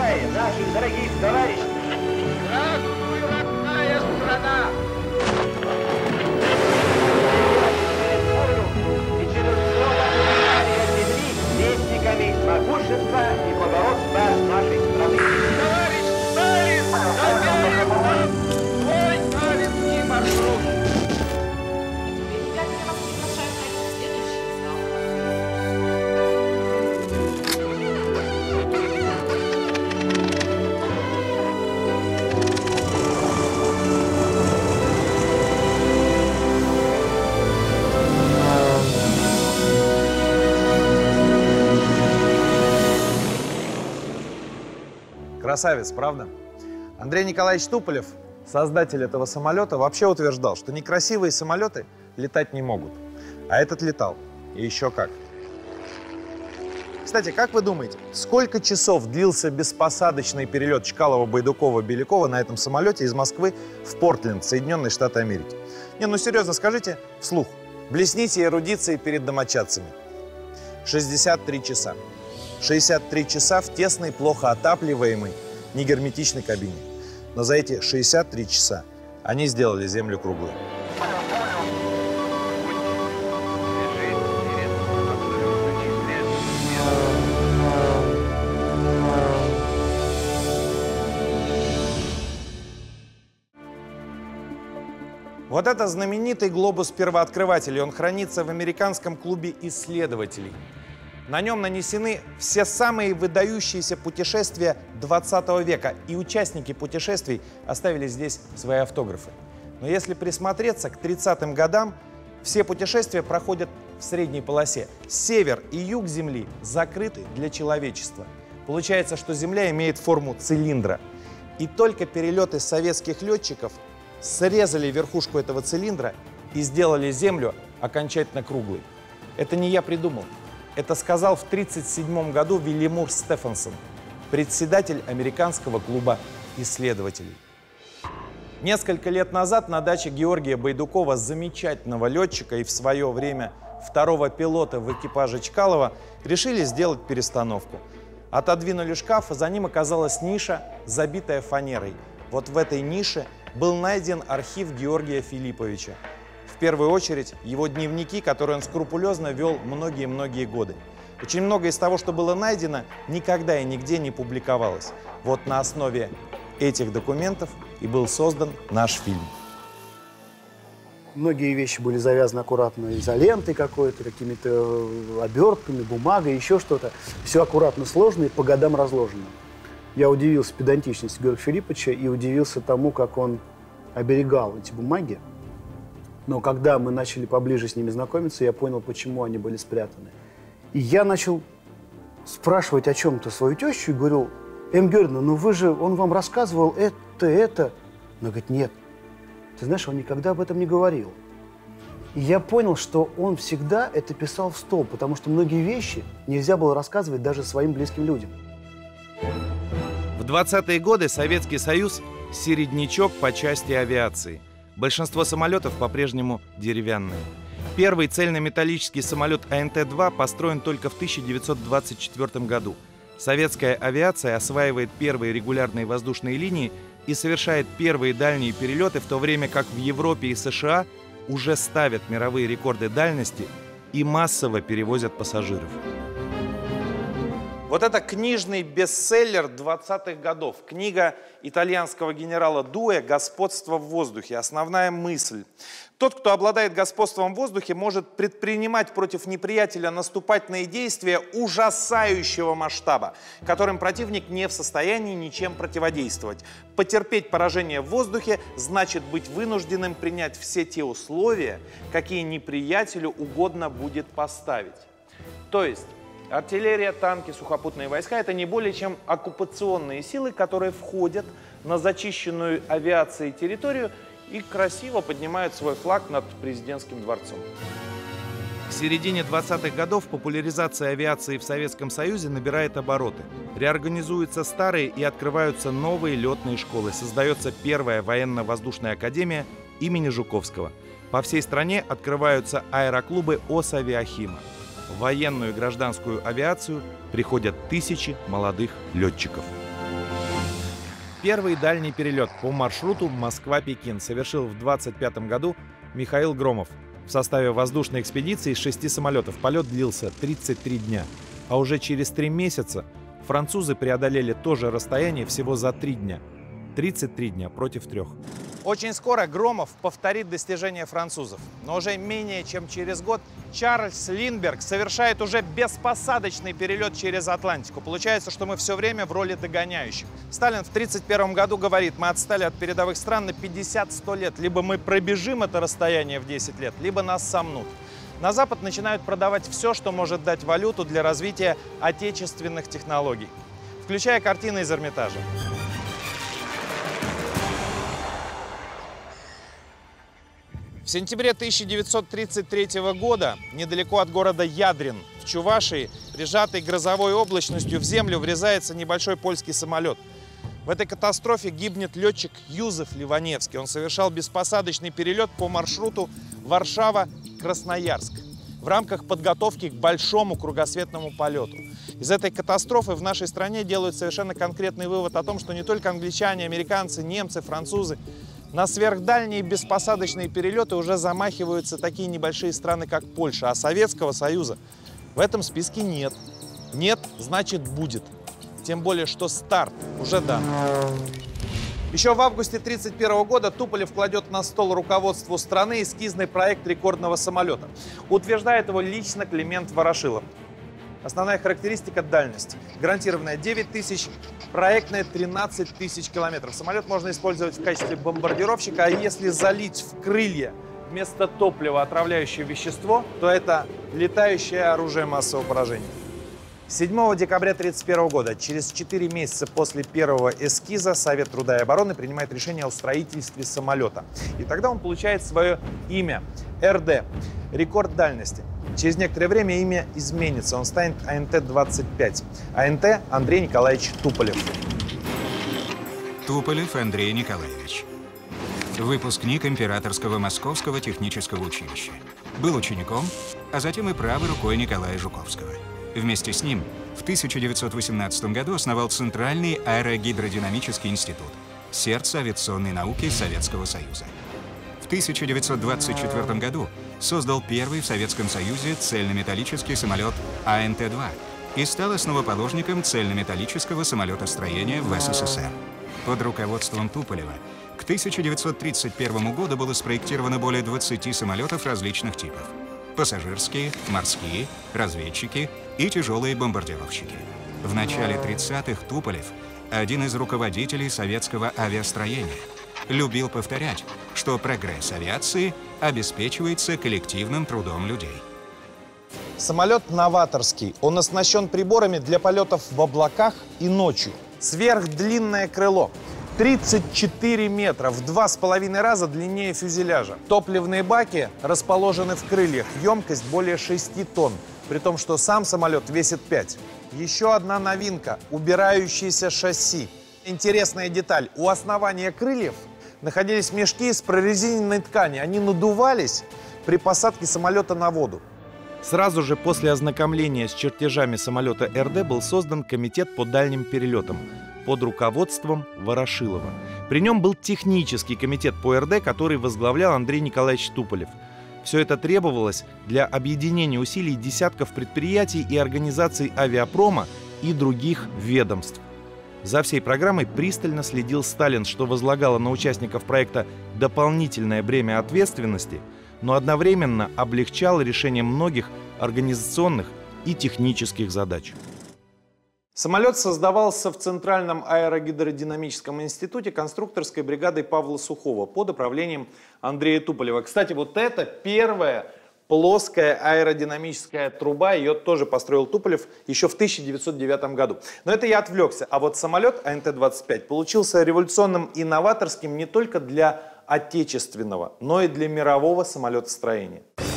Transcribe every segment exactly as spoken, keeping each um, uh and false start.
встречаем наших дорогих товарищей. Здравствуй, родная страна! И через все познание земли вестниками могущества и благородства нашей страны. Товарищ Сталин, доверим нам свой сталинский маршрут! Ребята, я вас приглашаю пройти в следующий зал. Красавец, правда? Андрей Николаевич Туполев, создатель этого самолета, вообще утверждал, что некрасивые самолеты летать не могут. А этот летал. И еще как. Кстати, как вы думаете, сколько часов длился беспосадочный перелет Чкалова-Байдукова-Белякова на этом самолете из Москвы в Портленд, Соединенные Штаты Америки? Не, ну серьезно, скажите вслух. Блесните эрудицией перед домочадцами. шестьдесят три часа. шестьдесят три часа в тесной, плохо отапливаемой, негерметичной кабине. Но за эти шестьдесят три часа они сделали Землю круглой. Вот это знаменитый глобус-первооткрыватель, и он хранится в американском клубе исследователей. На нем нанесены все самые выдающиеся путешествия двадцатого века, и участники путешествий оставили здесь свои автографы. Но если присмотреться к тридцатым годам, все путешествия проходят в средней полосе. Север и юг Земли закрыты для человечества. Получается, что Земля имеет форму цилиндра. И только перелеты советских летчиков срезали верхушку этого цилиндра и сделали Землю окончательно круглой. Это не я придумал. Это сказал в тридцать седьмом году Вильямур Стефансон, председатель американского клуба исследователей. Несколько лет назад на даче Георгия Байдукова, замечательного летчика и в свое время второго пилота в экипаже Чкалова, решили сделать перестановку. Отодвинули шкаф, и за ним оказалась ниша, забитая фанерой. Вот в этой нише был найден архив Георгия Филипповича. В первую очередь его дневники, которые он скрупулезно вел многие-многие годы. Очень многое из того, что было найдено, никогда и нигде не публиковалось. Вот на основе этих документов и был создан наш фильм. Многие вещи были завязаны аккуратно изолентой какой-то, какими-то обертками, бумагой, еще что-то. Все аккуратно сложно и по годам разложено. Я удивился педантичности Георгия Филипповича и удивился тому, как он оберегал эти бумаги. Но когда мы начали поближе с ними знакомиться, я понял, почему они были спрятаны. И я начал спрашивать о чем-то свою тещу и говорил: Эм Георгиевна, ну вы же, он вам рассказывал это, это. Она говорит: нет, ты знаешь, он никогда об этом не говорил. И я понял, что он всегда это писал в стол, потому что многие вещи нельзя было рассказывать даже своим близким людям. В двадцатые годы Советский Союз – середнячок по части авиации. Большинство самолетов по-прежнему деревянные. Первый цельнометаллический самолет А Н Т два построен только в тысяча девятьсот двадцать четвёртом году. Советская авиация осваивает первые регулярные воздушные линии и совершает первые дальние перелеты, в то время как в Европе и С Ш А уже ставят мировые рекорды дальности и массово перевозят пассажиров. Вот это книжный бестселлер двадцатых годов. Книга итальянского генерала Дуэ «Господство в воздухе». Основная мысль. Тот, кто обладает господством в воздухе, может предпринимать против неприятеля наступательные действия ужасающего масштаба, которым противник не в состоянии ничем противодействовать. Потерпеть поражение в воздухе значит быть вынужденным принять все те условия, какие неприятелю угодно будет поставить. То есть артиллерия, танки, сухопутные войска – это не более чем оккупационные силы, которые входят на зачищенную авиацией территорию и красиво поднимают свой флаг над президентским дворцом. К середине двадцатых годов популяризация авиации в Советском Союзе набирает обороты. Реорганизуются старые и открываются новые летные школы. Создается первая военно-воздушная академия имени Жуковского. По всей стране открываются аэроклубы Осавиахима. В военную и гражданскую авиацию приходят тысячи молодых летчиков. Первый дальний перелет по маршруту Москва-Пекин совершил в двадцать пятом году Михаил Громов. В составе воздушной экспедиции из шести самолетов полет длился тридцать три дня. А уже через три месяца французы преодолели то же расстояние всего за три дня. тридцать три дня против трех. Очень скоро Громов повторит достижения французов. Но уже менее чем через год Чарльз Линдберг совершает уже беспосадочный перелет через Атлантику. Получается, что мы все время в роли догоняющих. Сталин в тридцать первом году говорит: мы отстали от передовых стран на пятьдесят — сто лет. Либо мы пробежим это расстояние в десять лет, либо нас сомнут. На Запад начинают продавать все, что может дать валюту для развития отечественных технологий, включая картины из Эрмитажа. В сентябре тысяча девятьсот тридцать третьего года недалеко от города Ядрин в Чувашии, прижатый грозовой облачностью, в землю врезается небольшой польский самолет. В этой катастрофе гибнет летчик Юзеф Ливаневский. Он совершал беспосадочный перелет по маршруту Варшава-Красноярск в рамках подготовки к большому кругосветному полету. Из этой катастрофы в нашей стране делают совершенно конкретный вывод о том, что не только англичане, американцы, немцы, французы. На сверхдальние беспосадочные перелеты уже замахиваются такие небольшие страны, как Польша, а Советского Союза в этом списке нет. Нет, значит будет. Тем более, что старт уже дан. Еще в августе тысяча девятьсот тридцать первого года Туполев кладет на стол руководству страны эскизный проект рекордного самолета. Утверждает его лично Климент Ворошилов. Основная характеристика – дальность. Гарантированная девять тысяч, проектная тринадцать тысяч километров. Самолет можно использовать в качестве бомбардировщика, а если залить в крылья вместо топлива отравляющее вещество, то это летающее оружие массового поражения. седьмого декабря тысяча девятьсот тридцать первого года, через четыре месяца после первого эскиза, Совет труда и обороны принимает решение о строительстве самолета. И тогда он получает свое имя – эр дэ – рекорд дальности. Через некоторое время имя изменится, он станет а эн тэ двадцать пять. а эн тэ Андрей Николаевич Туполев. Туполев Андрей Николаевич. Выпускник Императорского Московского технического училища. Был учеником, а затем и правой рукой Николая Жуковского. Вместе с ним в тысяча девятьсот восемнадцатом году основал Центральный аэрогидродинамический институт, сердце авиационной науки Советского Союза. В тысяча девятьсот двадцать четвёртом году создал первый в Советском Союзе цельнометаллический самолет а эн тэ два и стал основоположником цельнометаллического самолетостроения в эс эс эс эр. Под руководством Туполева к тысяча девятьсот тридцать первому году было спроектировано более двадцати самолетов различных типов: пассажирские, морские, разведчики и тяжелые бомбардировщики. В начале тридцатых Туполев, один из руководителей советского авиастроения, любил повторять, что прогресс авиации обеспечивается коллективным трудом людей. Самолет новаторский. Он оснащен приборами для полетов в облаках и ночью. Сверхдлинное крыло. тридцать четыре метра, в два с половиной раза длиннее фюзеляжа. Топливные баки расположены в крыльях. Емкость более шести тонн, при том, что сам самолет весит пять. Еще одна новинка – убирающееся шасси. Интересная деталь. У основания крыльев находились мешки из прорезиненной ткани. Они надувались при посадке самолета на воду. Сразу же после ознакомления с чертежами самолета эр дэ был создан комитет по дальним перелетам под руководством Ворошилова. При нем был технический комитет по эр дэ, который возглавлял Андрей Николаевич Туполев. Все это требовалось для объединения усилий десятков предприятий и организаций авиапрома и других ведомств. За всей программой пристально следил Сталин, что возлагало на участников проекта дополнительное бремя ответственности, но одновременно облегчало решение многих организационных и технических задач. Самолет создавался в Центральном аэрогидродинамическом институте конструкторской бригадой Павла Сухого под управлением Андрея Туполева. Кстати, вот это первая плоская аэродинамическая труба, ее тоже построил Туполев еще в тысяча девятьсот девятом году. Но это я отвлекся. А вот самолет а эн тэ двадцать пять получился революционным и новаторским не только для отечественного, но и для мирового самолетостроения.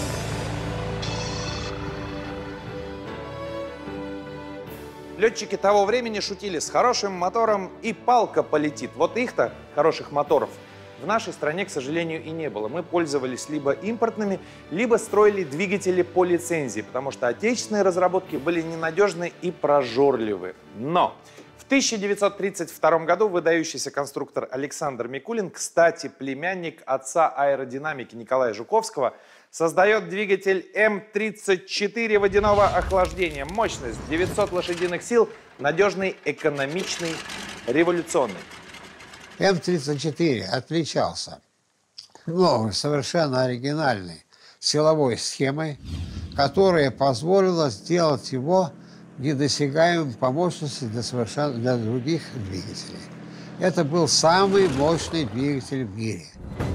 Летчики того времени шутили: с хорошим мотором и палка полетит. Вот их-то, хороших моторов, в нашей стране, к сожалению, и не было. Мы пользовались либо импортными, либо строили двигатели по лицензии, потому что отечественные разработки были ненадежны и прожорливы. Но в тысяча девятьсот тридцать втором году выдающийся конструктор Александр Микулин, кстати, племянник отца аэродинамики Николая Жуковского, создает двигатель эм тридцать четыре водяного охлаждения. Мощность девятьсот лошадиных сил, надежный, экономичный, революционный. эм тридцать четыре отличался новой, совершенно оригинальной силовой схемой, которая позволила сделать его недосягаемым по мощности для, совершенно, для других двигателей. Это был самый мощный двигатель в мире.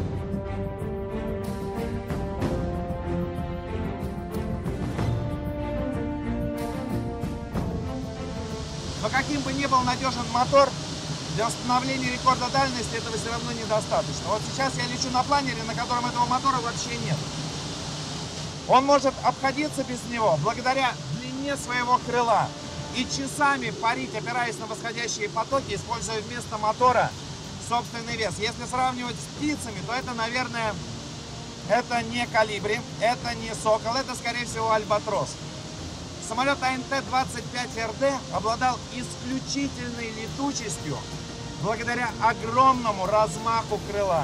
Но каким бы ни был надежен мотор, для установления рекорда дальности этого все равно недостаточно. Вот сейчас я лечу на планере, на котором этого мотора вообще нет. Он может обходиться без него благодаря длине своего крыла и часами парить, опираясь на восходящие потоки, используя вместо мотора собственный вес. Если сравнивать с птицами, то это, наверное, это не колибри, это не сокол, это, скорее всего, альбатрос. Самолет а эн тэ двадцать пять эр дэ обладал исключительной летучестью благодаря огромному размаху крыла.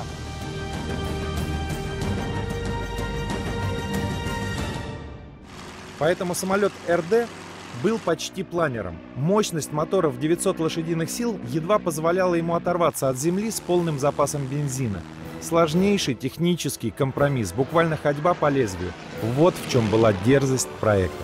Поэтому самолет эр дэ был почти планером. Мощность мотора в девятьсот лошадиных сил едва позволяла ему оторваться от земли с полным запасом бензина. Сложнейший технический компромисс, буквально ходьба по лезвию. Вот в чем была дерзость проекта.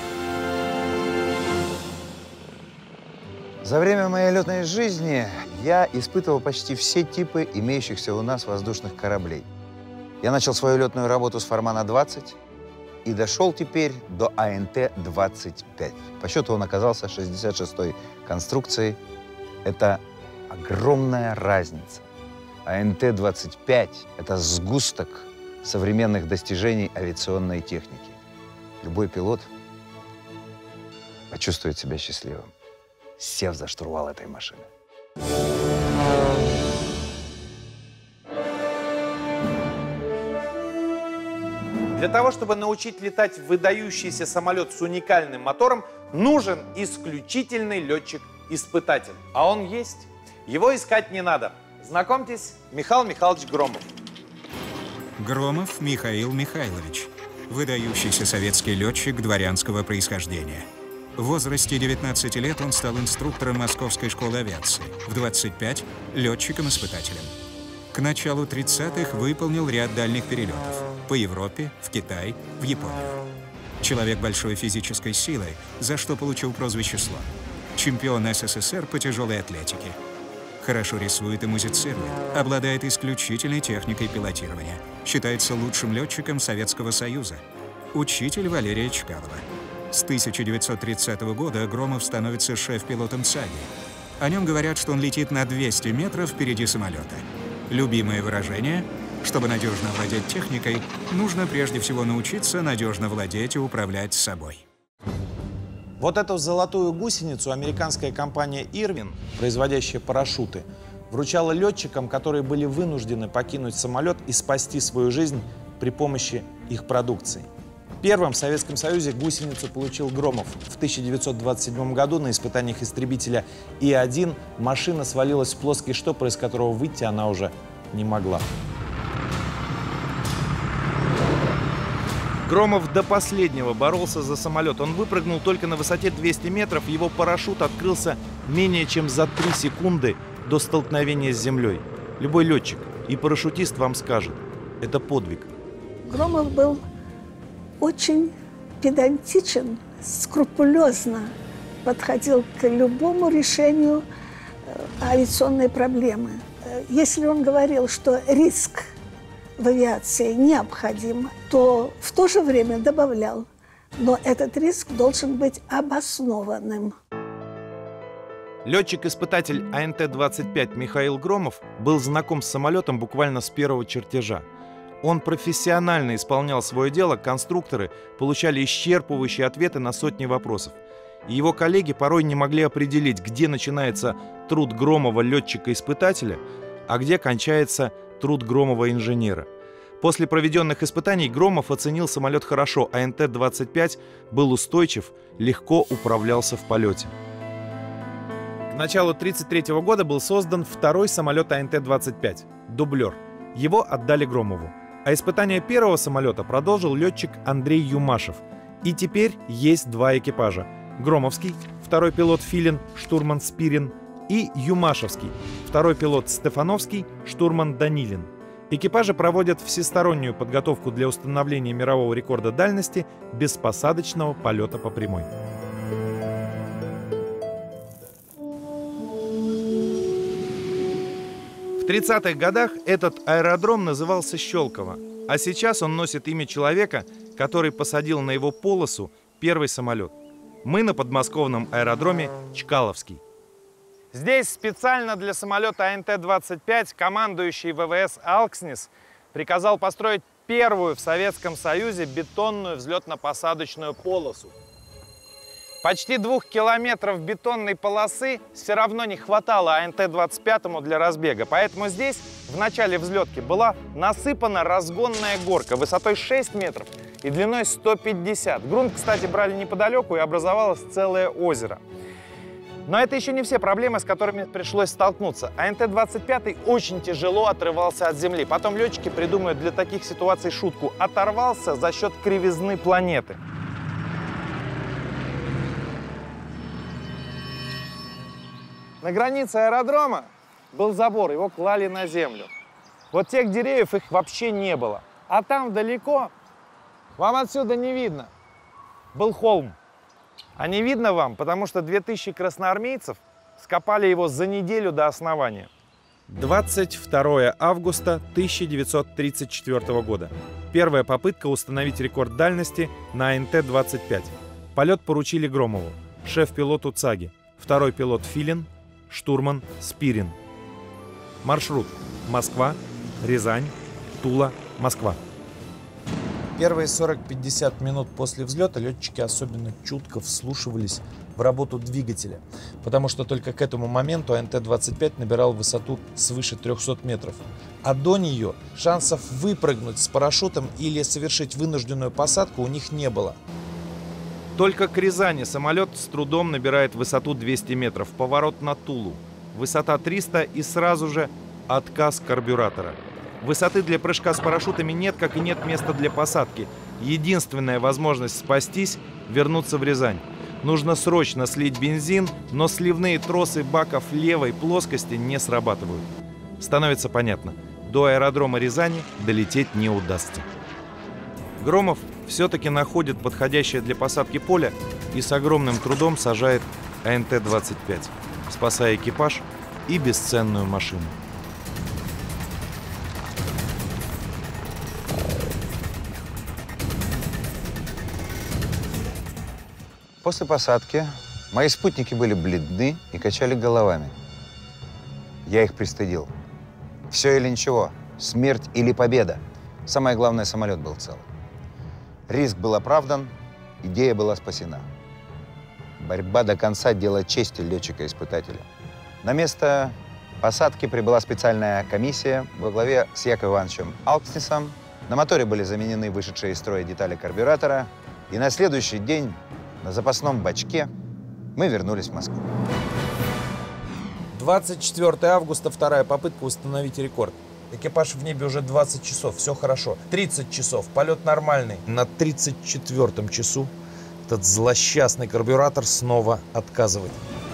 За время моей летной жизни я испытывал почти все типы имеющихся у нас воздушных кораблей. Я начал свою летную работу с Фармана двадцать и дошел теперь до а эн тэ двадцать пять. По счету он оказался шестьдесят шестой конструкцией. Это огромная разница. а эн тэ двадцать пять – это сгусток современных достижений авиационной техники. Любой пилот почувствует себя счастливым, сев за штурвал этой машины. Для того, чтобы научить летать выдающийся самолет с уникальным мотором, нужен исключительный летчик-испытатель. А он есть. Его искать не надо. Знакомьтесь, Михаил Михайлович Громов. Громов Михаил Михайлович. Выдающийся советский летчик дворянского происхождения. В возрасте девятнадцати лет он стал инструктором Московской школы авиации. В двадцать пять – летчиком-испытателем. К началу тридцатых выполнил ряд дальних перелетов по Европе, в Китай, в Японию. Человек большой физической силы, за что получил прозвище «Слон». Чемпион эс эс эс эр по тяжелой атлетике. Хорошо рисует и музицирует, обладает исключительной техникой пилотирования. Считается лучшим летчиком Советского Союза. Учитель Валерия Чкалова. С тысяча девятьсот тридцатого года Громов становится шеф-пилотом ЦАГИ. О нем говорят, что он летит на двести метров впереди самолета. Любимое выражение – чтобы надежно владеть техникой, нужно прежде всего научиться надежно владеть и управлять собой. Вот эту золотую гусеницу американская компания «Ирвин», производящая парашюты, вручала летчикам, которые были вынуждены покинуть самолет и спасти свою жизнь при помощи их продукции. Первым в Советском Союзе гусеницу получил Громов. В тысяча девятьсот двадцать седьмом году на испытаниях истребителя И один машина свалилась в плоский штопор, из которого выйти она уже не могла. Громов до последнего боролся за самолет. Он выпрыгнул только на высоте двухсот метров. Его парашют открылся менее чем за три секунды до столкновения с землей. Любой летчик и парашютист вам скажет, это подвиг. Громов был очень педантичен, скрупулезно подходил к любому решению авиационной проблемы. Если он говорил, что риск в авиации необходим, то в то же время добавлял, но этот риск должен быть обоснованным. Летчик-испытатель а эн тэ двадцать пять Михаил Громов был знаком с самолетом буквально с первого чертежа. Он профессионально исполнял свое дело, конструкторы получали исчерпывающие ответы на сотни вопросов. И его коллеги порой не могли определить, где начинается труд Громова летчика-испытателя, а где кончается труд Громова-инженера. После проведенных испытаний Громов оценил самолет хорошо, а эн тэ двадцать пять был устойчив, легко управлялся в полете. К К началу тысяча девятьсот тридцать третьего года был создан второй самолет А Н Т двадцать пять – «Дублер». Его отдали Громову. А испытания первого самолета продолжил летчик Андрей Юмашев. И теперь есть два экипажа – Громовский, второй пилот Филин, штурман Спирин, и Юмашевский, второй пилот Стефановский, штурман Данилин. Экипажи проводят всестороннюю подготовку для установления мирового рекорда дальности без посадочного полета по прямой. В тридцатых годах этот аэродром назывался Щелково, а сейчас он носит имя человека, который посадил на его полосу первый самолет. Мы на подмосковном аэродроме Чкаловский. Здесь специально для самолета А Н Т двадцать пять командующий В В С «Алкснис» приказал построить первую в Советском Союзе бетонную взлетно-посадочную полосу. Почти двух километров бетонной полосы все равно не хватало А Н Т двадцать пять для разбега, поэтому здесь в начале взлетки была насыпана разгонная горка высотой шесть метров и длиной сто пятьдесят. Грунт, кстати, брали неподалеку, и образовалось целое озеро. Но это еще не все проблемы, с которыми пришлось столкнуться. А Н Т двадцать пять очень тяжело отрывался от земли. Потом летчики придумают для таких ситуаций шутку: оторвался за счет кривизны планеты. На границе аэродрома был забор, его клали на землю. Вот тех деревьев, их вообще не было. А там далеко, вам отсюда не видно, был холм. А не видно вам, потому что две тысячи красноармейцев скопали его за неделю до основания. двадцать второе августа тысяча девятьсот тридцать четвёртого года. Первая попытка установить рекорд дальности на А Н Т двадцать пять. Полет поручили Громову, шеф-пилоту ЦАГИ, второй пилот Филин, штурман Спирин. Маршрут: Москва, Рязань, Тула, Москва. Первые сорок-пятьдесят минут после взлета летчики особенно чутко вслушивались в работу двигателя, потому что только к этому моменту А Н Т двадцать пять набирал высоту свыше трёхсот метров. А до нее шансов выпрыгнуть с парашютом или совершить вынужденную посадку у них не было. Только к Рязани самолет с трудом набирает высоту двести метров, поворот на Тулу, высота триста и сразу же отказ карбюратора. Высоты для прыжка с парашютами нет, как и нет места для посадки. Единственная возможность спастись – вернуться в Рязань. Нужно срочно слить бензин, но сливные тросы баков левой плоскости не срабатывают. Становится понятно – до аэродрома Рязани долететь не удастся. Громов все-таки находит подходящее для посадки поле и с огромным трудом сажает А Н Т двадцать пять, спасая экипаж и бесценную машину. После посадки мои спутники были бледны и качали головами. Я их пристыдил. Все или ничего, смерть или победа. Самое главное, самолет был цел. Риск был оправдан, идея была спасена. Борьба до конца – дело чести летчика-испытателя. На место посадки прибыла специальная комиссия во главе с Яковом Ивановичем Алкснисом. На моторе были заменены вышедшие из строя детали карбюратора. И на следующий день на запасном бачке мы вернулись в Москву. двадцать четвёртого августа, вторая попытка установить рекорд. Экипаж в небе уже двадцать часов, все хорошо. тридцать часов, полет нормальный. На тридцать четвёртом часу этот злосчастный карбюратор снова отказывает.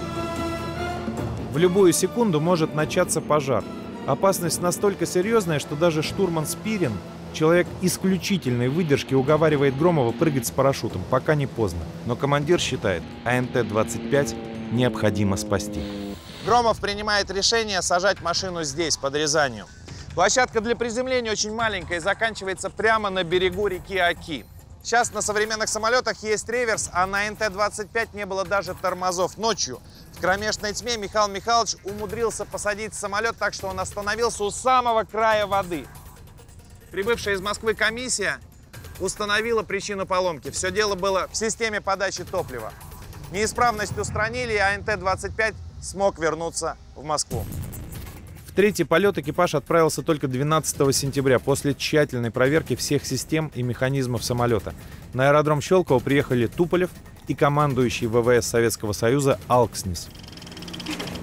В любую секунду может начаться пожар. Опасность настолько серьезная, что даже штурман Спирин, человек исключительной выдержки, уговаривает Громова прыгать с парашютом, пока не поздно. Но командир считает, А Н Т двадцать пять необходимо спасти. Громов принимает решение сажать машину здесь, под Рязанью. Площадка для приземления очень маленькая и заканчивается прямо на берегу реки Оки. Сейчас на современных самолетах есть реверс, а на Н Т двадцать пять не было даже тормозов. Ночью в кромешной тьме Михаил Михайлович умудрился посадить самолет так, что он остановился у самого края воды. Прибывшая из Москвы комиссия установила причину поломки. Все дело было в системе подачи топлива. Неисправность устранили, и А Н Т двадцать пять смог вернуться в Москву. В третий полет экипаж отправился только двенадцатого сентября, после тщательной проверки всех систем и механизмов самолета. На аэродром Щелково приехали Туполев и командующий В В С Советского Союза Алкснис.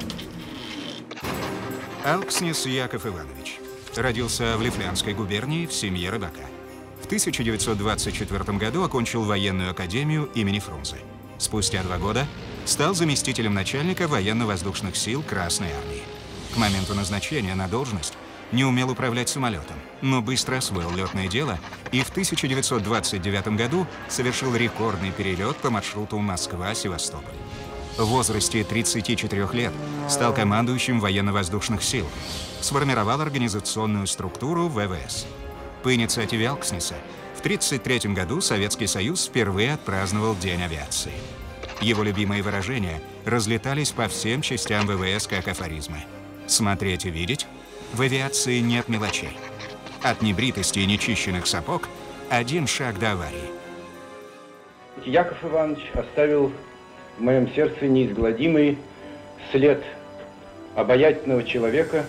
Алкснис Яков Иванович родился в Лифлянской губернии в семье рыбака. В тысяча девятьсот двадцать четвёртом году окончил военную академию имени Фрунзе. Спустя два года стал заместителем начальника военно-воздушных сил Красной армии. К моменту назначения на должность не умел управлять самолетом, но быстро освоил летное дело и в тысяча девятьсот двадцать девятом году совершил рекордный перелет по маршруту Москва-Севастополь. В возрасте тридцати четырёх лет стал командующим военно-воздушных сил, сформировал организационную структуру вэ вэ эс. По инициативе Алкснеса в тысяча девятьсот тридцать третьем году Советский Союз впервые отпраздновал День авиации. Его любимые выражения разлетались по всем частям вэ вэ эс как афоризмы. «Смотреть и видеть. В авиации нет мелочей. От небритости и нечищенных сапог один шаг до аварии». Яков Иванович оставил в моем сердце неизгладимый след обаятельного человека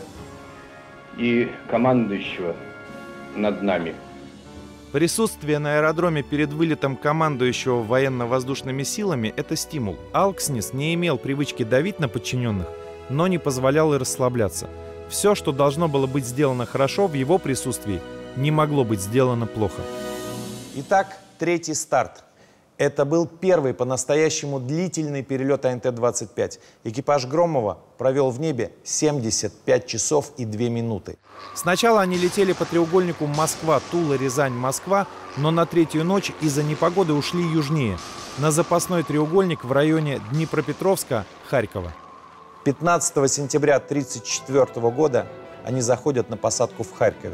и командующего над нами. Присутствие на аэродроме перед вылетом командующего военно-воздушными силами – это стимул. Алкснис не имел привычки давить на подчиненных, но не позволял и расслабляться. Все, что должно было быть сделано хорошо, в его присутствии не могло быть сделано плохо. Итак, третий старт. Это был первый по-настоящему длительный перелет А Н Т двадцать пять. Экипаж Громова провел в небе семьдесят пять часов и две минуты. Сначала они летели по треугольнику Москва, Тула, Рязань, Москва, но на третью ночь из-за непогоды ушли южнее, на запасной треугольник в районе Днепропетровска, Харькова. пятнадцатого сентября тысяча девятьсот тридцать четвёртого года они заходят на посадку в Харькове.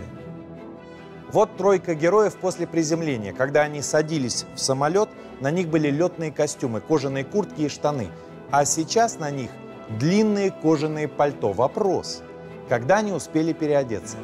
Вот тройка героев после приземления. Когда они садились в самолет, на них были летные костюмы, кожаные куртки и штаны. А сейчас на них длинные кожаные пальто. Вопрос, когда они успели переодеться?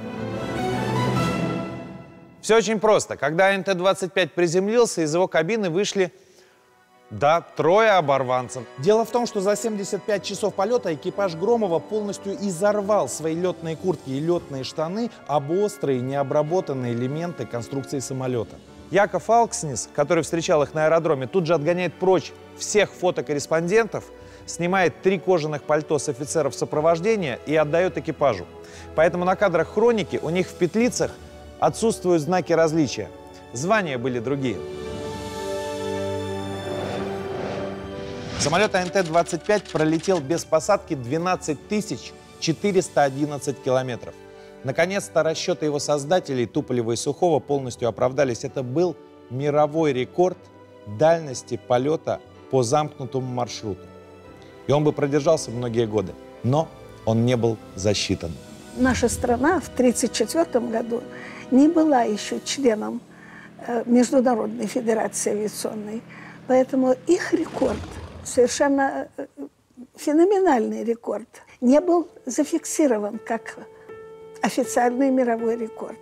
Все очень просто. Когда А Н Т двадцать пять приземлился, из его кабины вышли, да, трое оборванцев. Дело в том, что за семьдесят пять часов полета экипаж Громова полностью изорвал свои летные куртки и летные штаны об острые, необработанные элементы конструкции самолета. Яков Алкснис, который встречал их на аэродроме, тут же отгоняет прочь всех фотокорреспондентов, снимает три кожаных пальто с офицеров сопровождения и отдает экипажу. Поэтому на кадрах хроники у них в петлицах отсутствуют знаки различия. Звания были другие. Самолет А Н Т двадцать пять пролетел без посадки двенадцать тысяч четыреста одиннадцать километров. Наконец-то расчеты его создателей, Туполева и Сухого, полностью оправдались. Это был мировой рекорд дальности полета по замкнутому маршруту. И он бы продержался многие годы, но он не был засчитан. Наша страна в тысяча девятьсот тридцать четвёртом году не была еще членом Международной Федерации Авиационной, поэтому их рекорд, совершенно феноменальный рекорд, не был зафиксирован как официальный мировой рекорд.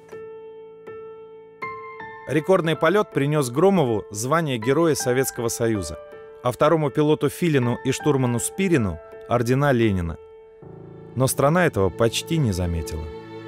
Рекордный полет принес Громову звание Героя Советского Союза, а второму пилоту Филину и штурману Спирину – ордена Ленина. Но страна этого почти не заметила.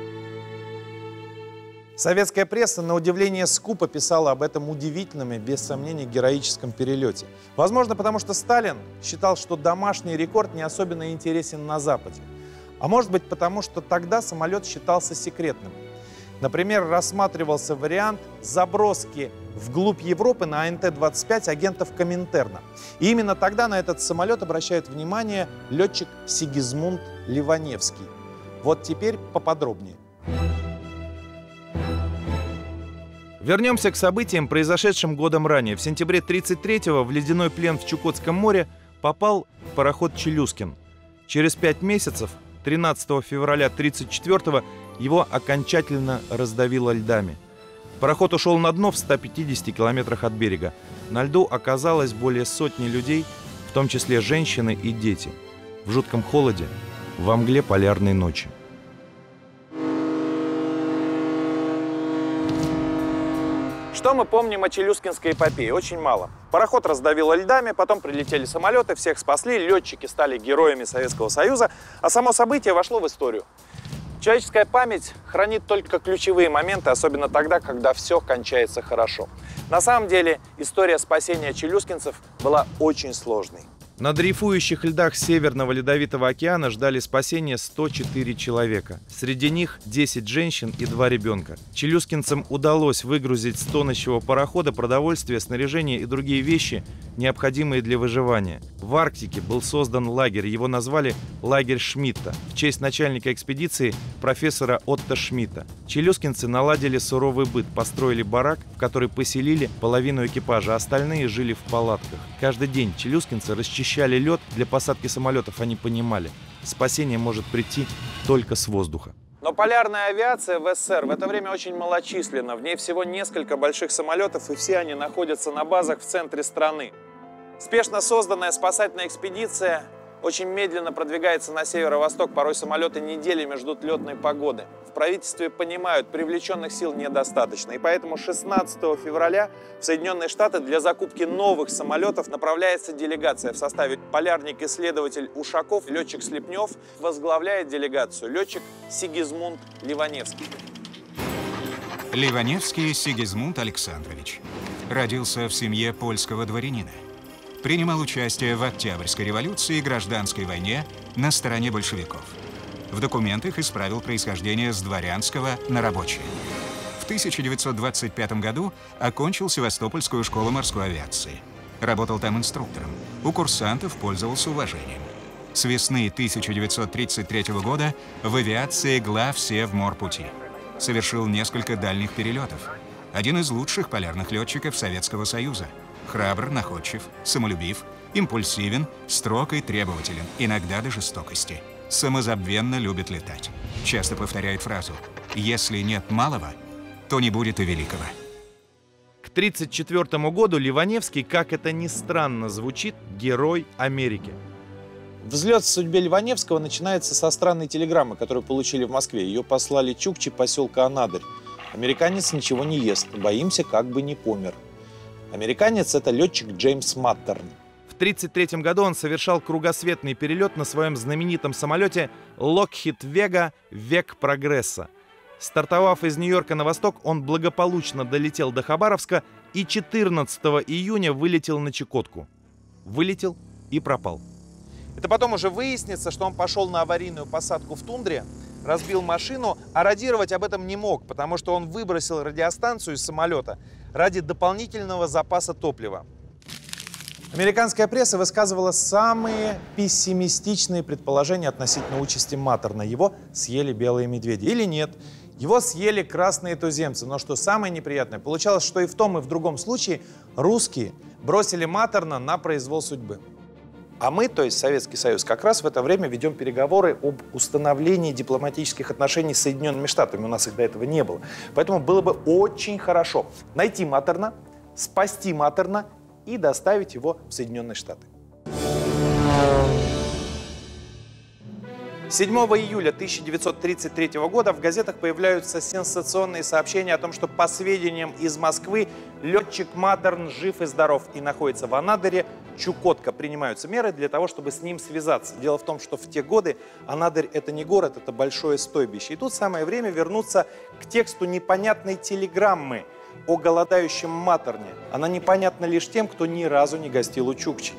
Советская пресса, на удивление, скупо писала об этом удивительном и, без сомнений, героическом перелете. Возможно, потому что Сталин считал, что домашний рекорд не особенно интересен на Западе. А может быть, потому что тогда самолет считался секретным. Например, рассматривался вариант заброски вглубь Европы на А Н Т двадцать пять агентов Коминтерна. И именно тогда на этот самолет обращает внимание летчик Сигизмунд Ливаневский. Вот теперь поподробнее. Вернемся к событиям, произошедшим годом ранее. В сентябре тысяча девятьсот тридцать третьего в ледяной плен в Чукотском море попал пароход «Челюскин». Через пять месяцев, тринадцатого февраля тысяча девятьсот тридцать четвёртого, его окончательно раздавило льдами. Пароход ушел на дно в ста пятидесяти километрах от берега. На льду оказалось более сотни людей, в том числе женщины и дети. В жутком холоде, во мгле полярной ночи. Что мы помним о Челюскинской эпопее? Очень мало. Пароход раздавило льдами, потом прилетели самолеты, всех спасли, летчики стали героями Советского Союза, а само событие вошло в историю. Человеческая память хранит только ключевые моменты, особенно тогда, когда все кончается хорошо. На самом деле, история спасения челюскинцев была очень сложной. На дрейфующих льдах Северного Ледовитого океана ждали спасения сто четыре человека. Среди них десять женщин и два ребенка. Челюскинцам удалось выгрузить с тонущего парохода продовольствие, снаряжение и другие вещи, необходимые для выживания. В Арктике был создан лагерь, его назвали лагерь Шмидта, в честь начальника экспедиции профессора Отто Шмидта. Челюскинцы наладили суровый быт, построили барак, в который поселили половину экипажа, а остальные жили в палатках. Каждый день челюскинцы расчищали лед для посадки самолетов, они понимали, спасение может прийти только с воздуха. Но полярная авиация в СССР в это время очень малочисленна. В ней всего несколько больших самолетов, и все они находятся на базах в центре страны. Спешно созданная спасательная экспедиция очень медленно продвигается на северо-восток, порой самолеты неделями ждут летной погоды. В правительстве понимают, привлеченных сил недостаточно, и поэтому шестнадцатого февраля в Соединенные Штаты для закупки новых самолетов направляется делегация в составе полярник-исследователь Ушаков, летчик Слепнев, возглавляет делегацию летчик Сигизмунд Ливаневский. Ливаневский Сигизмунд Александрович родился в семье польского дворянина. Принимал участие в Октябрьской революции и гражданской войне на стороне большевиков. В документах исправил происхождение с дворянского на рабочее. В тысяча девятьсот двадцать пятом году окончил Севастопольскую школу морской авиации. Работал там инструктором. У курсантов пользовался уважением. С весны тысяча девятьсот тридцать третьего года в авиации глав Севморпути. Совершил несколько дальних перелетов. Один из лучших полярных летчиков Советского Союза. Храбр, находчив, самолюбив, импульсивен, строг и требователен, иногда до жестокости. Самозабвенно любит летать. Часто повторяет фразу «Если нет малого, то не будет и великого». К тридцать четвёртому году Ливаневский, как это ни странно звучит, герой Америки. Взлет в судьбе Ливаневского начинается со странной телеграммы, которую получили в Москве. Ее послали чукчи поселка Анадырь. Американец ничего не ест, боимся, как бы не помер. Американец – это летчик Джеймс Маттерн. В тысяча девятьсот тридцать третьем году он совершал кругосветный перелет на своем знаменитом самолете Lockheed Vega «Век прогресса». Стартовав из Нью-Йорка на восток, он благополучно долетел до Хабаровска и четырнадцатого июня вылетел на Чукотку. Вылетел и пропал. Это потом уже выяснится, что он пошел на аварийную посадку в тундре, разбил машину, а радировать об этом не мог, потому что он выбросил радиостанцию из самолета ради дополнительного запаса топлива. Американская пресса высказывала самые пессимистичные предположения относительно участи Маттерна. Его съели белые медведи или нет. Его съели красные туземцы. Но что самое неприятное, получалось, что и в том, и в другом случае русские бросили Маттерна на произвол судьбы. А мы, то есть Советский Союз, как раз в это время ведем переговоры об установлении дипломатических отношений с Соединенными Штатами. У нас их до этого не было. Поэтому было бы очень хорошо найти Маттерна, спасти Маттерна и доставить его в Соединенные Штаты. седьмого июля тысяча девятьсот тридцать третьего года в газетах появляются сенсационные сообщения о том, что по сведениям из Москвы летчик Маттерн жив и здоров и находится в Анадыре, Чукотка. Принимаются меры для того, чтобы с ним связаться. Дело в том, что в те годы Анадырь – это не город, это большое стойбище. И тут самое время вернуться к тексту непонятной телеграммы о голодающем Маттерне. Она непонятна лишь тем, кто ни разу не гостил у чукчей.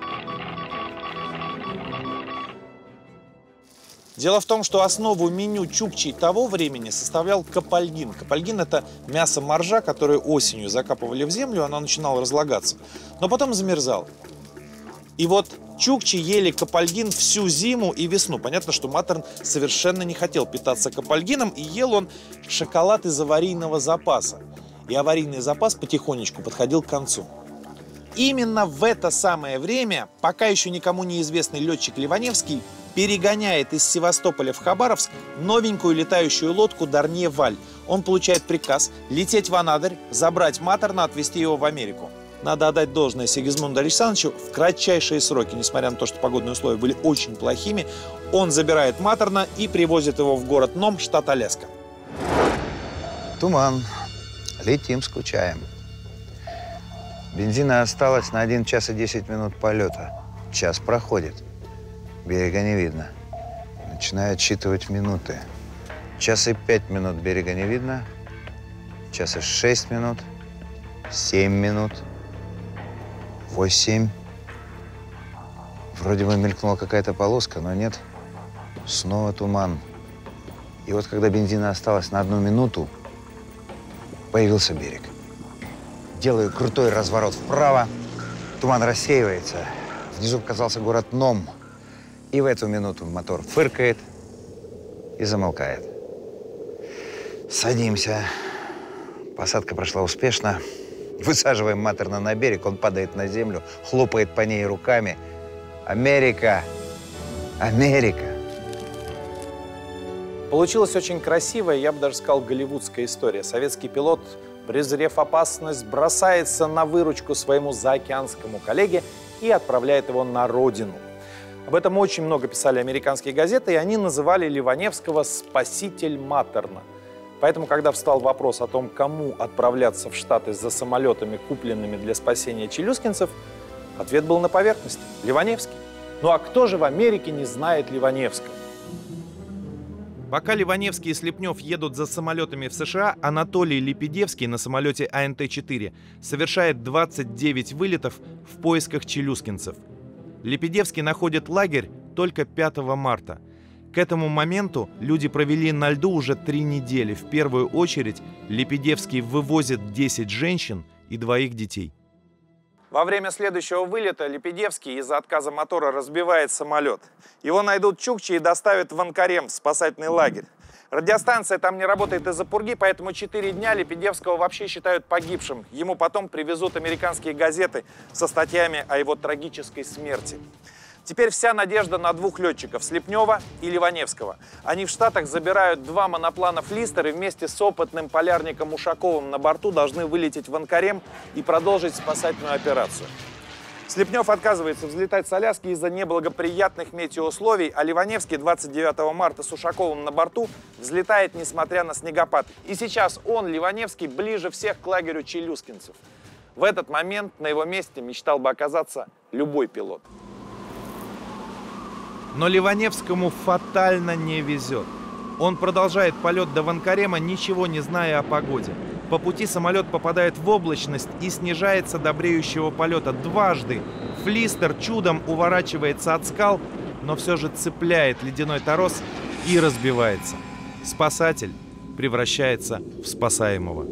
Дело в том, что основу меню чукчей того времени составлял копальгин. Копальгин – это мясо моржа, которое осенью закапывали в землю, оно начинало разлагаться, но потом замерзало. И вот чукчи ели копальгин всю зиму и весну. Понятно, что Маттерн совершенно не хотел питаться копальгином, и ел он шоколад из аварийного запаса. И аварийный запас потихонечку подходил к концу. Именно в это самое время, пока еще никому неизвестный летчик Ливаневский перегоняет из Севастополя в Хабаровск новенькую летающую лодку Дарнье-Валь. Он получает приказ лететь в Анадырь, забрать Маттерна, отвезти его в Америку. Надо отдать должное Сигизмунду Александровичу. В кратчайшие сроки, несмотря на то, что погодные условия были очень плохими, он забирает Маттерна и привозит его в город Ном, штат Аляска. Туман. Летим, скучаем. Бензина осталось на один час и десять минут полета. Час проходит. Берега не видно. Начинаю отсчитывать минуты. Час и пять минут берега не видно. Час и шесть минут. Семь минут. Восемь. Вроде бы мелькнула какая-то полоска, но нет. Снова туман. И вот когда бензина осталось на одну минуту, появился берег. Делаю крутой разворот вправо. Туман рассеивается. Внизу показался город Ном. И в эту минуту мотор фыркает и замолкает. Садимся. Посадка прошла успешно. Высаживаем Маттерна на берег. Он падает на землю, хлопает по ней руками. Америка! Америка! Получилась очень красивая, я бы даже сказал, голливудская история. Советский пилот, презрев опасность, бросается на выручку своему заокеанскому коллеге и отправляет его на родину. Об этом очень много писали американские газеты, и они называли Ливаневского «спаситель Маттерна». Поэтому, когда встал вопрос о том, кому отправляться в Штаты за самолетами, купленными для спасения челюскинцев, ответ был на поверхности – Ливаневский. Ну а кто же в Америке не знает Ливаневского? Пока Ливаневский и Слепнев едут за самолетами в США, Анатолий Лепедевский на самолете А Н Т четыре совершает двадцать девять вылетов в поисках челюскинцев. Лепедевский находит лагерь только пятого марта. К этому моменту люди провели на льду уже три недели. В первую очередь Лепедевский вывозит десять женщин и двоих детей. Во время следующего вылета Лепедевский из-за отказа мотора разбивает самолет. Его найдут чукчи и доставят в Анкарем, в спасательный лагерь. Радиостанция там не работает из-за пурги, поэтому четыре дня Лепедевского вообще считают погибшим. Ему потом привезут американские газеты со статьями о его трагической смерти. Теперь вся надежда на двух летчиков – Слепнева и Ливаневского. Они в Штатах забирают два моноплана «Флистер» и вместе с опытным полярником Ушаковым на борту должны вылететь в Анкарем и продолжить спасательную операцию. Слепнев отказывается взлетать с Аляски из-за неблагоприятных метеоусловий, а Ливаневский двадцать девятого марта с Ушаковым на борту взлетает, несмотря на снегопад. И сейчас он, Ливаневский, ближе всех к лагерю челюскинцев. В этот момент на его месте мечтал бы оказаться любой пилот. Но Ливаневскому фатально не везет. Он продолжает полет до Анкарема, ничего не зная о погоде. По пути самолет попадает в облачность и снижается до бреющего полета дважды. Флистер чудом уворачивается от скал, но все же цепляет ледяной торос и разбивается. Спасатель превращается в спасаемого.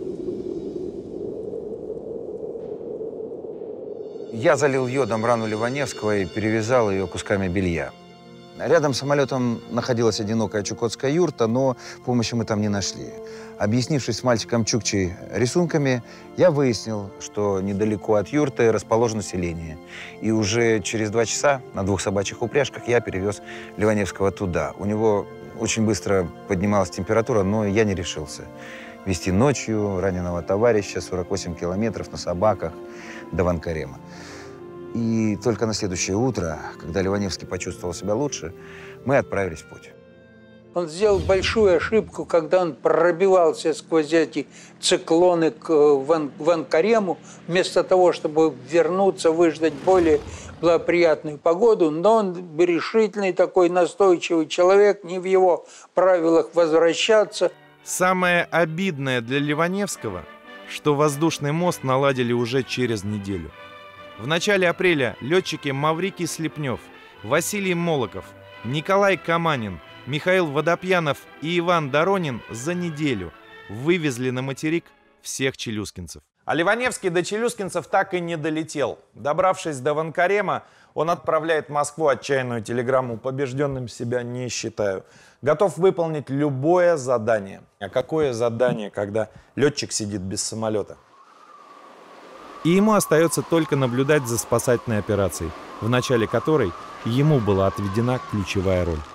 Я залил йодом рану Ливаневского и перевязал ее кусками белья. Рядом с самолетом находилась одинокая чукотская юрта, но помощи мы там не нашли. Объяснившись с мальчиком чукчей рисунками, я выяснил, что недалеко от юрты расположено селение. И уже через два часа на двух собачьих упряжках я перевез Ливаневского туда. У него очень быстро поднималась температура, но я не решился везти ночью раненого товарища сорок восемь километров на собаках до Анкарема. И только на следующее утро, когда Ливаневский почувствовал себя лучше, мы отправились в путь. Он сделал большую ошибку, когда он пробивался сквозь эти циклоны к, в, в Анкарему, вместо того, чтобы вернуться, выждать более благоприятную погоду. Но он решительный такой настойчивый человек, не в его правилах возвращаться. Самое обидное для Ливаневского, что воздушный мост наладили уже через неделю. В начале апреля летчики Маврикий Слепнев, Василий Молоков, Николай Каманин, Михаил Водопьянов и Иван Доронин за неделю вывезли на материк всех челюскинцев. А Ливаневский до челюскинцев так и не долетел. Добравшись до Анкарема, он отправляет в Москву отчаянную телеграмму: побежденным себя не считаю. Готов выполнить любое задание. А какое задание, когда летчик сидит без самолета? И ему остается только наблюдать за спасательной операцией, в начале которой ему была отведена ключевая роль.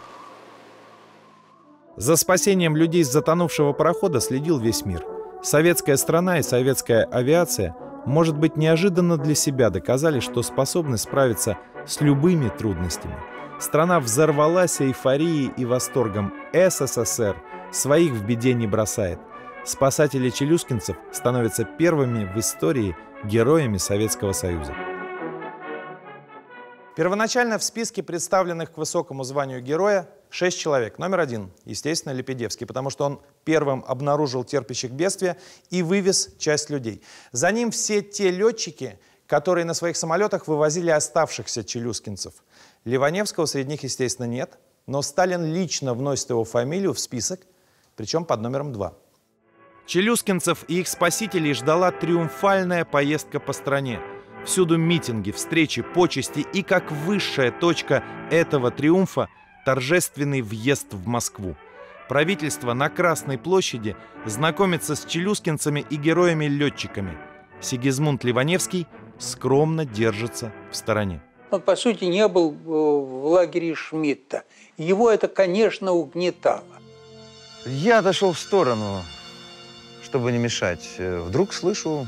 За спасением людей с затонувшего парохода следил весь мир. Советская страна и советская авиация, может быть, неожиданно для себя доказали, что способны справиться с любыми трудностями. Страна взорвалась эйфорией и восторгом. С С С Р своих в беде не бросает. Спасатели челюскинцев становятся первыми в истории героями Советского Союза. Первоначально в списке представленных к высокому званию героя шесть человек. Номер один, естественно, Лепедевский, потому что он первым обнаружил терпящих бедствия и вывез часть людей. За ним все те летчики, которые на своих самолетах вывозили оставшихся челюскинцев. Ливаневского среди них, естественно, нет, но Сталин лично вносит его фамилию в список, причем под номером два. Челюскинцев и их спасителей ждала триумфальная поездка по стране. Всюду митинги, встречи, почести и, как высшая точка этого триумфа, торжественный въезд в Москву. Правительство на Красной площади знакомится с челюскинцами и героями-летчиками. Сигизмунд Ливаневский скромно держится в стороне. Он, по сути, не был в лагере Шмидта. Его это, конечно, угнетало. Я отошел в сторону, чтобы не мешать. Вдруг слышу,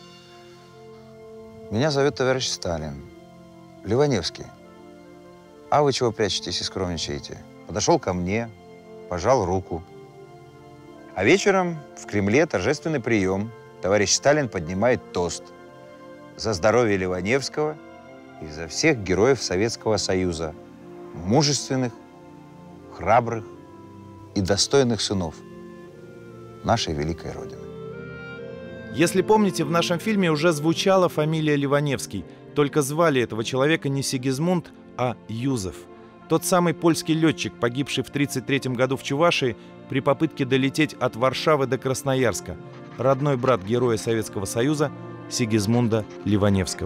меня зовет товарищ Сталин. Ливаневский. А вы чего прячетесь и скромничаете? Подошел ко мне, пожал руку. А вечером в Кремле торжественный прием. Товарищ Сталин поднимает тост за здоровье Ливаневского и за всех героев Советского Союза, мужественных, храбрых и достойных сынов нашей великой Родины. Если помните, в нашем фильме уже звучала фамилия Ливаневский, только звали этого человека не Сигизмунд, а Юзеф. Тот самый польский летчик, погибший в тридцать третьем году в Чувашии при попытке долететь от Варшавы до Красноярска. Родной брат героя Советского Союза Сигизмунда Ливаневского.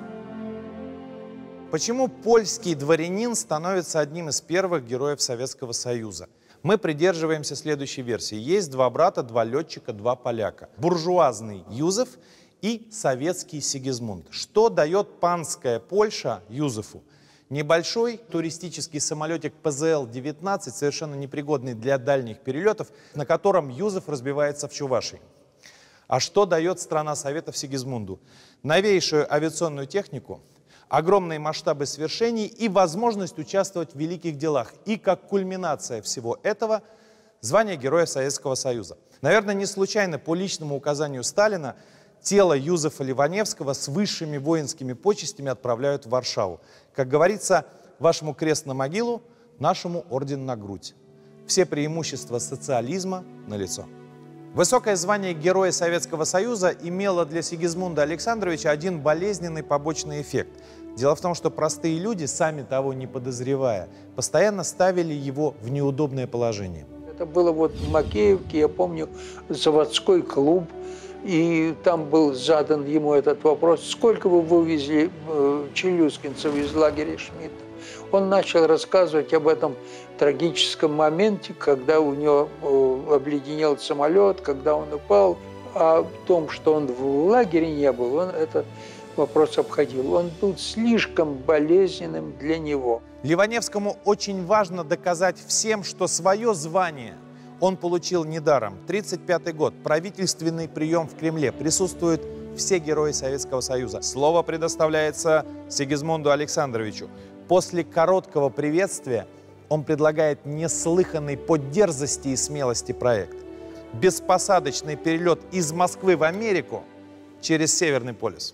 Почему польский дворянин становится одним из первых героев Советского Союза? Мы придерживаемся следующей версии. Есть два брата, два летчика, два поляка. Буржуазный Юзеф и советский Сигизмунд. Что дает панская Польша Юзефу? Небольшой туристический самолетик Пэ Зэ Эл девятнадцать, совершенно непригодный для дальних перелетов, на котором Юзеф разбивается в Чувашии. А что дает страна Советов Сигизмунду? Новейшую авиационную технику, огромные масштабы свершений и возможность участвовать в великих делах. И как кульминация всего этого – звание Героя Советского Союза. Наверное, не случайно по личному указанию Сталина тело Юзефа Ливаневского с высшими воинскими почестями отправляют в Варшаву. Как говорится, вашему крест на могилу, нашему орден на грудь. Все преимущества социализма налицо. Высокое звание Героя Советского Союза имело для Сигизмунда Александровича один болезненный побочный эффект. Дело в том, что простые люди, сами того не подозревая, постоянно ставили его в неудобное положение. Это было вот в Макеевке, я помню, заводской клуб, и там был задан ему этот вопрос: сколько вы вывезли э, челюскинцев из лагеря Шмидта? Он начал рассказывать об этом трагическом моменте, когда у него э, обледенел самолет, когда он упал. А о том, что он в лагере не был, он этот вопрос обходил. Он был слишком болезненным для него. Ливаневскому очень важно доказать всем, что свое звание он получил недаром. тридцать пятый год, правительственный прием в Кремле. Присутствуют все герои Советского Союза. Слово предоставляется Сигизмунду Александровичу. После короткого приветствия он предлагает неслыханный по дерзости и смелости проект. Беспосадочный перелет из Москвы в Америку через Северный полюс.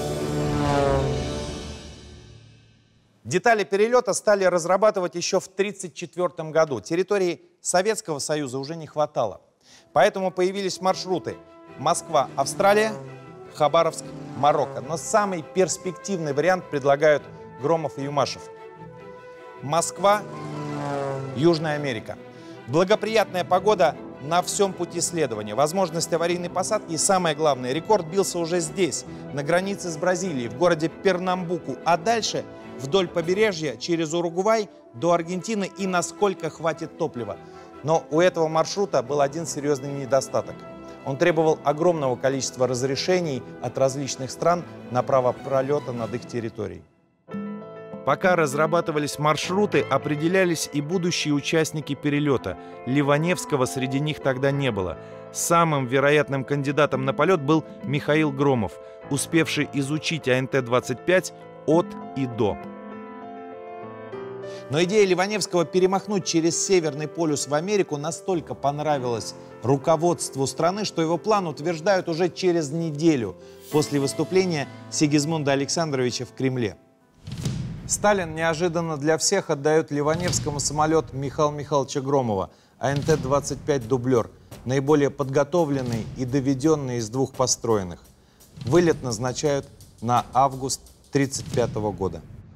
Детали перелета стали разрабатывать еще в тридцать четвёртом году. Территории Советского Союза уже не хватало. Поэтому появились маршруты Москва-Австралия, Хабаровск-Марокко. Но самый перспективный вариант предлагают Громов и Юмашев. Москва, Южная Америка. Благоприятная погода на всем пути следования. Возможность аварийной посадки и, самое главное, рекорд бился уже здесь, на границе с Бразилией, в городе Пернамбуку. А дальше вдоль побережья, через Уругвай до Аргентины и насколько хватит топлива. Но у этого маршрута был один серьезный недостаток. Он требовал огромного количества разрешений от различных стран на право пролета над их территорией. Пока разрабатывались маршруты, определялись и будущие участники перелета. Ливаневского среди них тогда не было. Самым вероятным кандидатом на полет был Михаил Громов, успевший изучить А Н Т двадцать пять от и до. Но идея Ливаневского перемахнуть через Северный полюс в Америку настолько понравилась руководству страны, что его план утверждают уже через неделю после выступления Сигизмунда Александровича в Кремле. Сталин неожиданно для всех отдает Ливаневскому самолет Михаила Михайловича Громова, А Н Т двадцать пять «Дублер», наиболее подготовленный и доведенный из двух построенных. Вылет назначают на август тысяча девятьсот тридцать пятого года.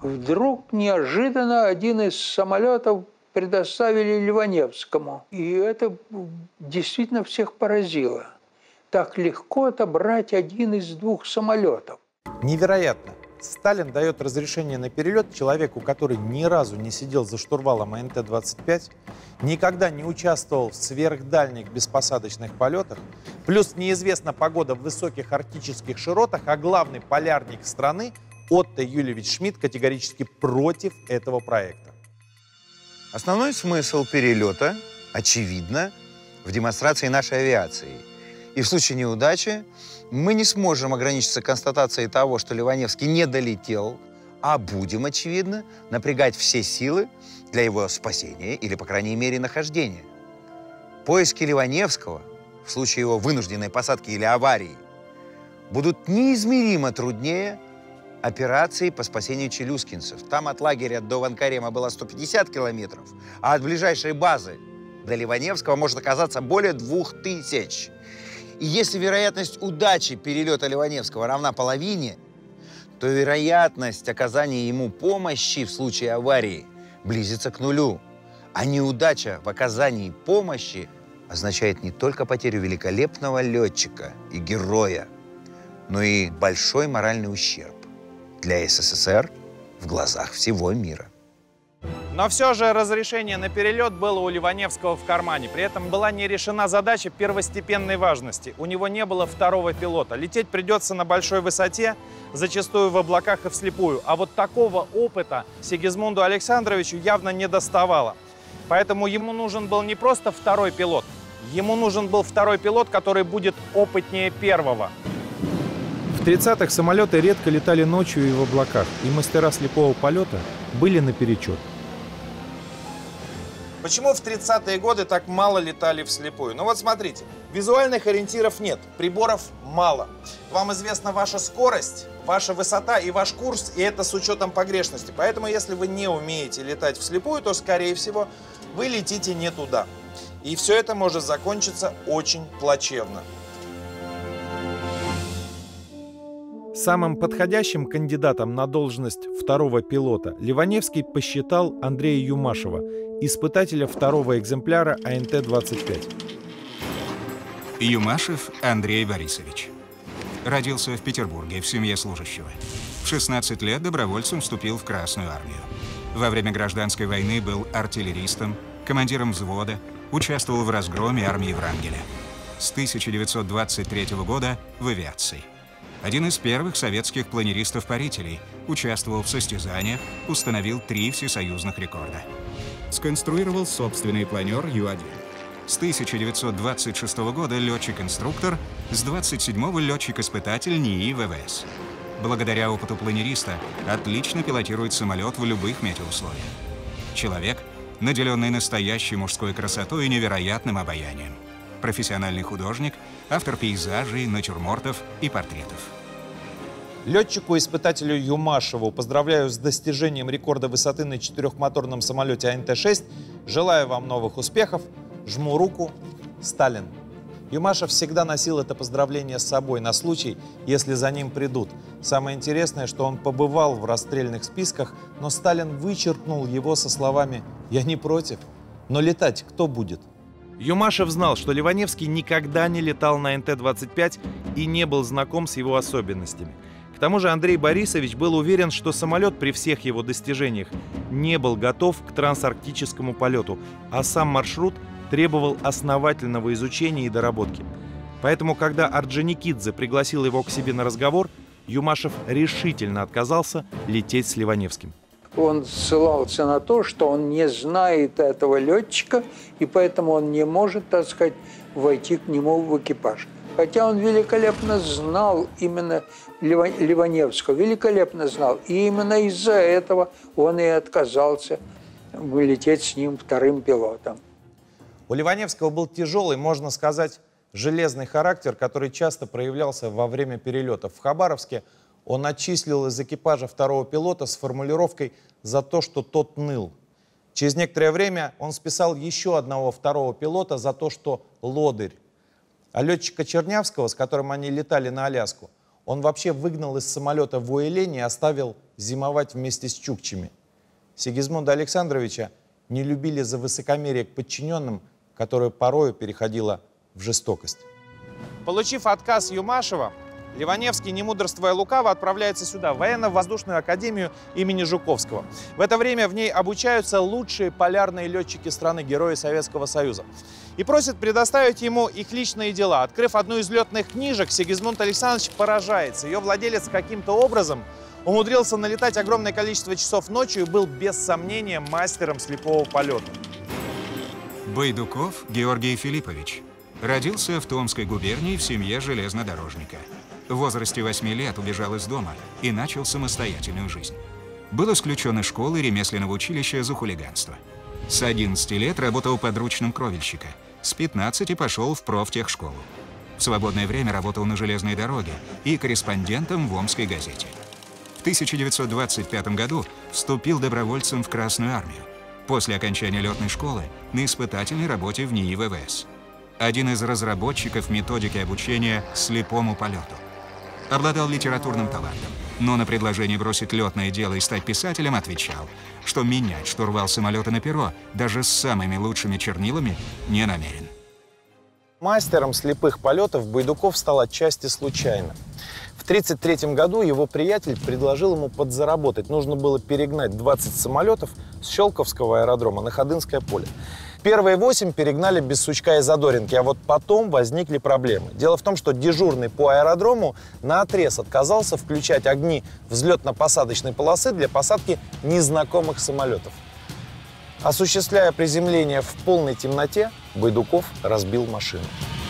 Вдруг неожиданно один из самолетов предоставили Ливаневскому. И это действительно всех поразило. Так легко отобрать один из двух самолетов. Невероятно. Сталин дает разрешение на перелет человеку, который ни разу не сидел за штурвалом А Н Т двадцать пять, никогда не участвовал в сверхдальних беспосадочных полетах, плюс неизвестна погода в высоких арктических широтах, а главный полярник страны Отто Юльевич Шмидт категорически против этого проекта. Основной смысл перелета, очевидно, в демонстрации нашей авиации. И в случае неудачи мы не сможем ограничиться констатацией того, что Ливаневский не долетел, а будем, очевидно, напрягать все силы для его спасения или, по крайней мере, нахождения. Поиски Ливаневского в случае его вынужденной посадки или аварии будут неизмеримо труднее операции по спасению челюскинцев. Там от лагеря до Ванкарема было сто пятьдесят километров, а от ближайшей базы до Ливаневского может оказаться более двух тысяч. И если вероятность удачи перелета Ливаневского равна половине, то вероятность оказания ему помощи в случае аварии близится к нулю. А неудача в оказании помощи означает не только потерю великолепного летчика и героя, но и большой моральный ущерб для С С С Р в глазах всего мира. Но все же разрешение на перелет было у Ливаневского в кармане. При этом была не решена задача первостепенной важности. У него не было второго пилота. Лететь придется на большой высоте, зачастую в облаках и вслепую. А вот такого опыта Сигизмунду Александровичу явно не доставало. Поэтому ему нужен был не просто второй пилот. Ему нужен был второй пилот, который будет опытнее первого. В тридцатых самолеты редко летали ночью и в облаках, и мастера слепого полета были наперечет. Почему в тридцатые годы так мало летали вслепую? Ну вот смотрите, визуальных ориентиров нет, приборов мало. Вам известна ваша скорость, ваша высота и ваш курс, и это с учетом погрешности. Поэтому если вы не умеете летать вслепую, то, скорее всего, вы летите не туда. И все это может закончиться очень плачевно. Самым подходящим кандидатом на должность второго пилота Ливаневский посчитал Андрея Юмашева, испытателя второго экземпляра А Н Т двадцать пять. Юмашев Андрей Борисович. Родился в Петербурге в семье служащего. В шестнадцать лет добровольцем вступил в Красную армию. Во время гражданской войны был артиллеристом, командиром взвода, участвовал в разгроме армии Врангеля. С тысяча девятьсот двадцать третьего года в авиации. Один из первых советских планеристов-парителей, участвовал в состязаниях, установил три всесоюзных рекорда. Сконструировал собственный планер Ю один. С тысяча девятьсот двадцать шестого года летчик-инструктор, с двадцать седьмого летчик-испытатель Н И И В В С. Благодаря опыту планериста отлично пилотирует самолет в любых метеоусловиях. Человек, наделенный настоящей мужской красотой и невероятным обаянием. Профессиональный художник, автор пейзажей, натюрмортов и портретов. Летчику-испытателю Юмашеву поздравляю с достижением рекорда высоты на четырехмоторном самолете А Н Т шесть. Желаю вам новых успехов. Жму руку. Сталин. Юмашев всегда носил это поздравление с собой на случай, если за ним придут. Самое интересное, что он побывал в расстрельных списках, но Сталин вычеркнул его со словами «Я не против, но летать кто будет?». Юмашев знал, что Ливаневский никогда не летал на А Н Т двадцать пять и не был знаком с его особенностями. К тому же Андрей Борисович был уверен, что самолет при всех его достижениях не был готов к трансарктическому полету, а сам маршрут требовал основательного изучения и доработки. Поэтому, когда Орджоникидзе пригласил его к себе на разговор, Юмашев решительно отказался лететь с Ливаневским. Он ссылался на то, что он не знает этого летчика, и поэтому он не может, так сказать, войти к нему в экипаж. Хотя он великолепно знал именно Ливаневского, великолепно знал. И именно из-за этого он и отказался лететь с ним вторым пилотом. У Ливаневского был тяжелый, можно сказать, железный характер, который часто проявлялся во время перелетов. В Хабаровске он отчислил из экипажа второго пилота с формулировкой «за то, что тот ныл». Через некоторое время он списал еще одного второго пилота за то, что лодырь. А летчика Чернявского, с которым они летали на Аляску, он вообще выгнал из самолета Вуэлень и оставил зимовать вместе с чукчами. Сигизмунда Александровича не любили за высокомерие к подчиненным, которое порою переходило в жестокость. Получив отказ Юмашева, Ливаневский, не мудрствуя лукаво, отправляется сюда, в военно-воздушную академию имени Жуковского. В это время в ней обучаются лучшие полярные летчики страны, герои Советского Союза. И просит предоставить ему их личные дела. Открыв одну из летных книжек, Сигизмунд Александрович поражается. Ее владелец каким-то образом умудрился налетать огромное количество часов ночью и был без сомнения мастером слепого полета. Байдуков Георгий Филиппович. Родился в Томской губернии в семье железнодорожника. В возрасте восьми лет убежал из дома и начал самостоятельную жизнь. Был исключен из школы и ремесленного училища за хулиганство. С одиннадцати лет работал подручным кровельщика. С пятнадцати пошел в профтехшколу. В свободное время работал на железной дороге и корреспондентом в Омской газете. В тысяча девятьсот двадцать пятом году вступил добровольцем в Красную армию. После окончания летной школы на испытательной работе в НИИ ВВС. Один из разработчиков методики обучения слепому полету. Обладал литературным талантом, но на предложение бросить летное дело и стать писателем отвечал, что менять штурвал самолета на перо даже с самыми лучшими чернилами не намерен. Мастером слепых полетов Байдуков стал отчасти случайно. В тысяча девятьсот тридцать третьем году его приятель предложил ему подзаработать. Нужно было перегнать двадцать самолетов с Щелковского аэродрома на Ходынское поле. Первые восемь перегнали без сучка и задоринки, а вот потом возникли проблемы. Дело в том, что дежурный по аэродрому наотрез отказался включать огни взлетно-посадочной полосы для посадки незнакомых самолетов. Осуществляя приземление в полной темноте, Байдуков разбил машину.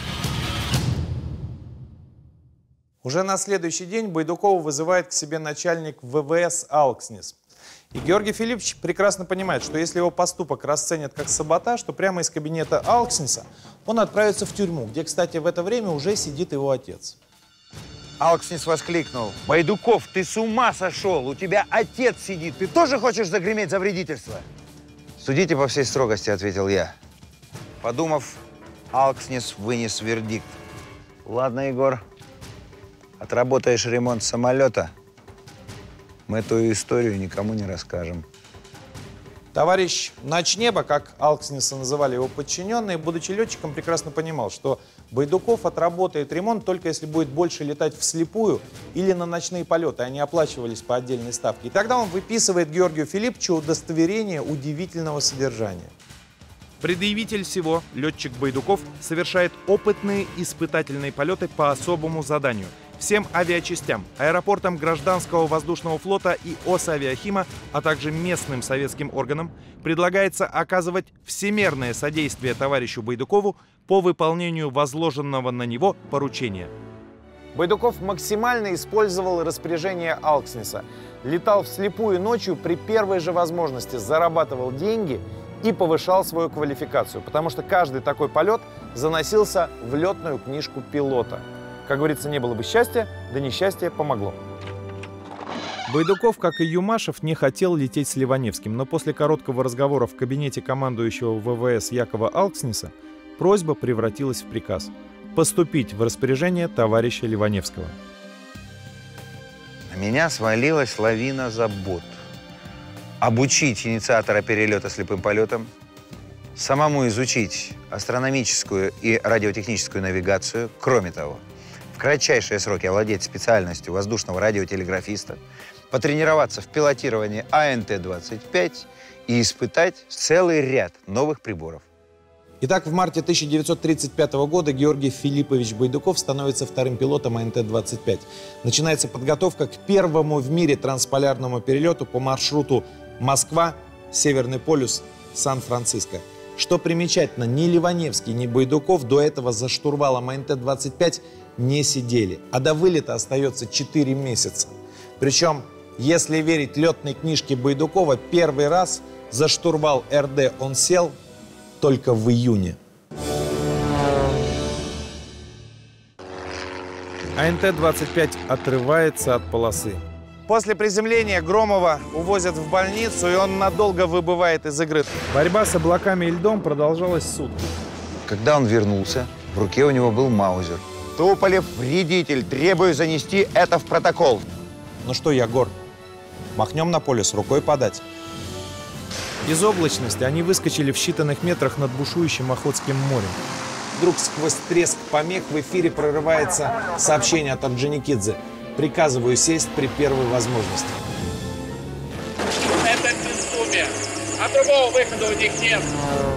Уже на следующий день Байдукова вызывает к себе начальник ВВС Алкснис. И Георгий Филиппович прекрасно понимает, что если его поступок расценят как саботаж, то прямо из кабинета Алксниса он отправится в тюрьму, где, кстати, в это время уже сидит его отец. Алкснис воскликнул: «Байдуков, ты с ума сошел! У тебя отец сидит! Ты тоже хочешь загреметь за вредительство?» «Судите по всей строгости», — ответил я. Подумав, Алкснис вынес вердикт: «Ладно, Егор, отработаешь ремонт самолета, мы твою историю никому не расскажем». Товарищ Ночнеба, как Алкснеса называли его подчиненные, будучи летчиком, прекрасно понимал, что Байдуков отработает ремонт только если будет больше летать вслепую или на ночные полеты, они оплачивались по отдельной ставке. И тогда он выписывает Георгию Филипповичу удостоверение удивительного содержания. Предъявитель всего, летчик Байдуков, совершает опытные испытательные полеты по особому заданию. Всем авиачастям, аэропортам Гражданского воздушного флота и Осавиахима, а также местным советским органам предлагается оказывать всемерное содействие товарищу Байдукову по выполнению возложенного на него поручения. Байдуков максимально использовал распоряжение Алкснеса. Летал вслепую ночью при первой же возможности, зарабатывал деньги и повышал свою квалификацию, потому что каждый такой полет заносился в летную книжку пилота. Как говорится, не было бы счастья, да несчастье помогло. Байдуков, как и Юмашев, не хотел лететь с Ливаневским, но после короткого разговора в кабинете командующего ВВС Якова Алкснеса просьба превратилась в приказ поступить в распоряжение товарища Ливаневского. На меня свалилась лавина забот. Обучить инициатора перелета слепым полетом, самому изучить астрономическую и радиотехническую навигацию, кроме того, в кратчайшие сроки овладеть специальностью воздушного радиотелеграфиста, потренироваться в пилотировании А Н Т двадцать пять и испытать целый ряд новых приборов. Итак, в марте тысяча девятьсот тридцать пятого года Георгий Филиппович Байдуков становится вторым пилотом А Н Т двадцать пять. Начинается подготовка к первому в мире трансполярному перелету по маршруту Москва, Северный полюс, Сан-Франциско. Что примечательно, ни Ливаневский, ни Байдуков до этого за штурвалом А Н Т двадцать пять не сидели, а до вылета остается четыре месяца. Причем, если верить летной книжке Байдукова, первый раз за штурвал Р Д он сел только в июне. А Н Т двадцать пять отрывается от полосы. После приземления Громова увозят в больницу, и он надолго выбывает из игры. Борьба с облаками и льдом продолжалась сутки. Когда он вернулся, в руке у него был маузер. Туполев вредитель. Требую занести это в протокол. Ну что, Ягор, махнем на полюс, рукой подать. Из облачности они выскочили в считанных метрах над бушующим Охотским морем. Вдруг сквозь треск помех в эфире прорывается сообщение от Орджоникидзе. Приказываю сесть при первой возможности. Это безумие. А другого выхода у них нет.